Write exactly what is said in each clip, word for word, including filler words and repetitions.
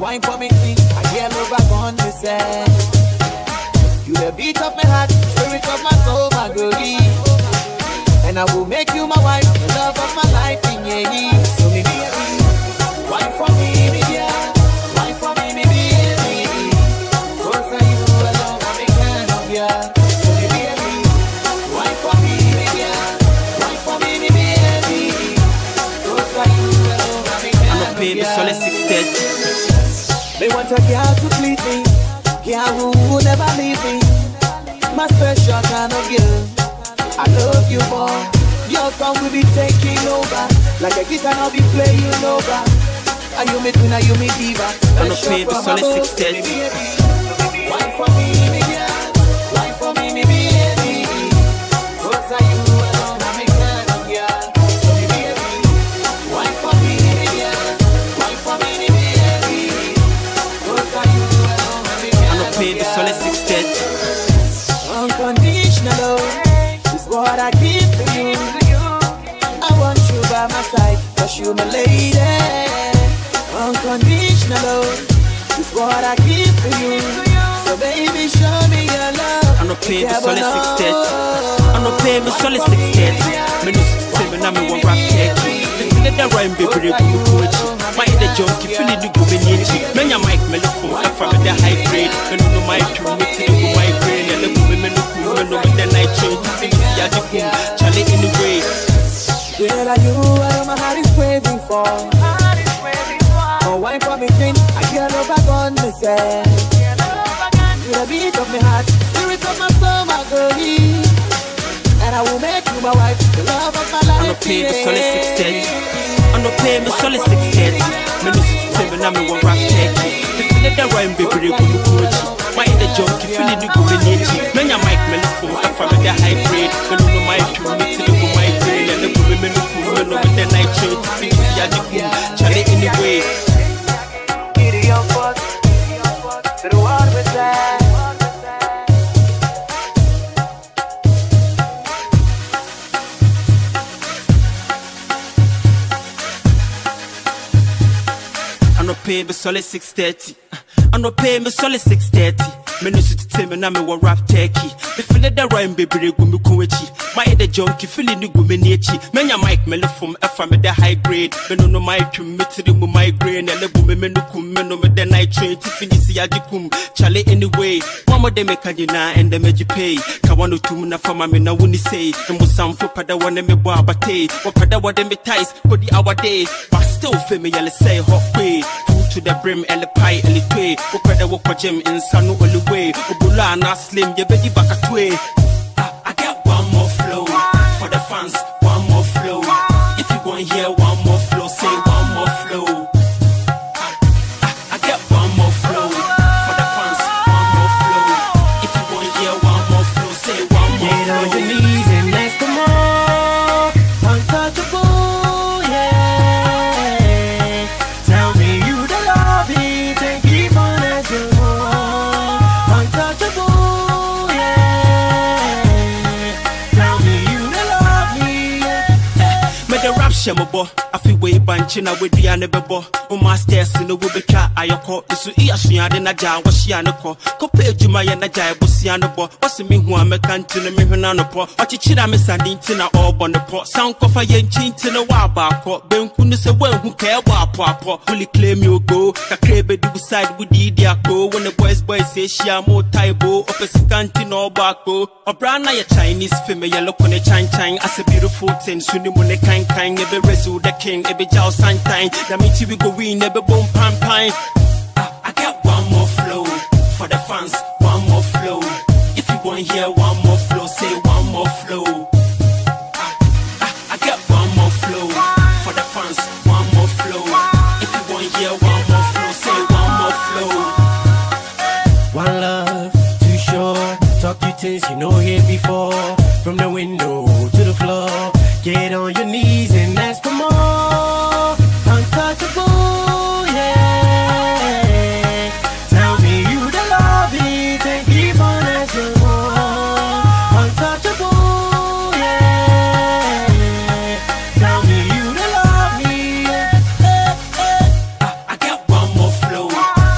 wine for me, see. I get over on me, say. You the beat of my heart, spirit of my soul, my girlie. And I will make you my wife, the love of my life in ye. So me baby, wine for me, me dear. Wine for me, me baby. Cause I you alone, I'm a kind of ya. So me baby, wine for me, me dear. Wine for me, me baby. Cause I you alone, I'm a kind of ya. I'm a baby, solid six thirty. They want a girl to please me, girl who will never leave me. My special kind of girl. I love you more. Your song will be taking over. Like a guitar I'll be playing over. Are you me twin, are you me diva? I'm a baby, solid six thirty. Wine for me, me girl. Wine for me, me baby. Cause are you alone, I'm a kind of girl. So me baby, wine for me, me girl. Wine for me, me baby. Cause are you alone, I'm a kind I'm a baby, solid six thirty. Unconditional love. What I give to you, I want you by my side, cause you my lady. Unconditional love is what I give to you. So baby, show me your love. I'm not paying the solid six thirty. I'm not paying the solid six thirty. Me no say me na me want rap cake. Me feel that rhyme baby, we go coach. My the junkie feel it go me niche. Me nya mic me look for I from the high grade. Me no know my true me to the my brain. And the women me no cool, me no with the night train. Charlie in the way. Where are you? I know my heart is craving for. Oh, wine for me, thing. I can't over on me, say. You're the beat of my heart, spirit of my soul, my girlie. And I will make you my wife, the love of my life. I'm not paying the solid six thirty. I'm not paying the solid six thirty. Me no say me na me want rap cake. Me feel that rhyme baby, we go coach. My the junkie feel it go me niche. Me nya mic me look for I from the high grade. Me no know my true me to the my brain. And the women me no cool, me no with the night train. To see the yaji cool, Charlie in the way. Get it young fuck, to the water with that. I'm not paying the solid six thirty. I'm not paying the solid six thirty. Me no sit tell me na me want rap turkey. Me feel that rhyme baby they go me kowechi. My the junkie feeling the go me nechi. Me nya mic me left from F from the high grade. Me no know my trim me to the migraine. And the women me no kum me no me the night train. To finish yaji kum Charlie anyway. One more they make a na and they make you pay. Kawano tu na fama me na wuni say. And was some for pada one me bo abate. Or pada one me ties for the hour day. But still feel me yell say hot way. To the brim, ele pie, ele twe. Ukwede woko gym in sanu way. Ubula na slim, ye beji back at way. I get one more flow for the fans, one more flow. If you want hear one more flow, say one more flow. I, I, I get one more flow for the fans, one more flow. If you want hear one more flow, say one more Get flow. on your knees and ask for more. Untouchable, yeah. Tell me you the love it and keep on asking more. Untouchable, yeah. Tell me you the love me, yeah. Me the rap shemabo, I feel way banchina with the anebebo. O masters in the wubika ayoko. Isu iya shiande na ja washianoko. Kope juma ya na ja bosianobo. Wasi mi huwa me kantine me hunanopo. Wachichira me sandintina all bonopo. Sound kofa yen chintina wabako. Benkunu se wen who care wapo. Fully claim you go. Kakrebe do side with the idiako. When the boys boys say she are more taibo. Opesi kantino bako. Obrana ya Chinese female yellow kone chine chine. As a beautiful thing. Suni mune kind kind. Ebe resu the king. Ebe jao santine. That means we go win. Ebe boom pam pine. I, I get one more flow for the fans. One more flow. If you want hear one more flow, say one more flow. I, I, I get one more flow for the fans. One more flow. If you want hear one more flow, say one more flow. One love, too short. Talk you things you know here before. From the window to the floor. Get on your knees and ask for more. Untouchable, yeah. Tell me you the love it and keep on asking more. Untouchable, yeah. Tell me you the love me, yeah. I, I get one more flow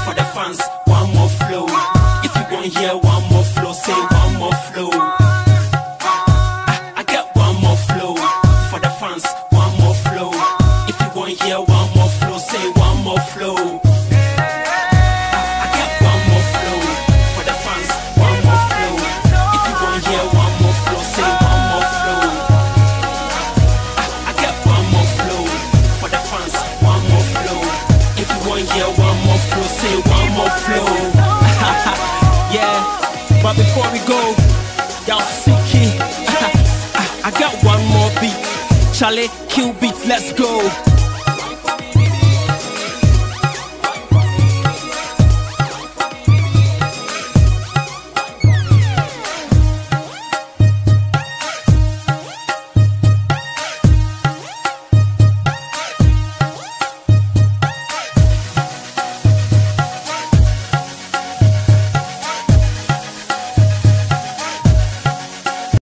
before we go. Y'all sicky. I got one more beat. Charlie, kill beats, let's go.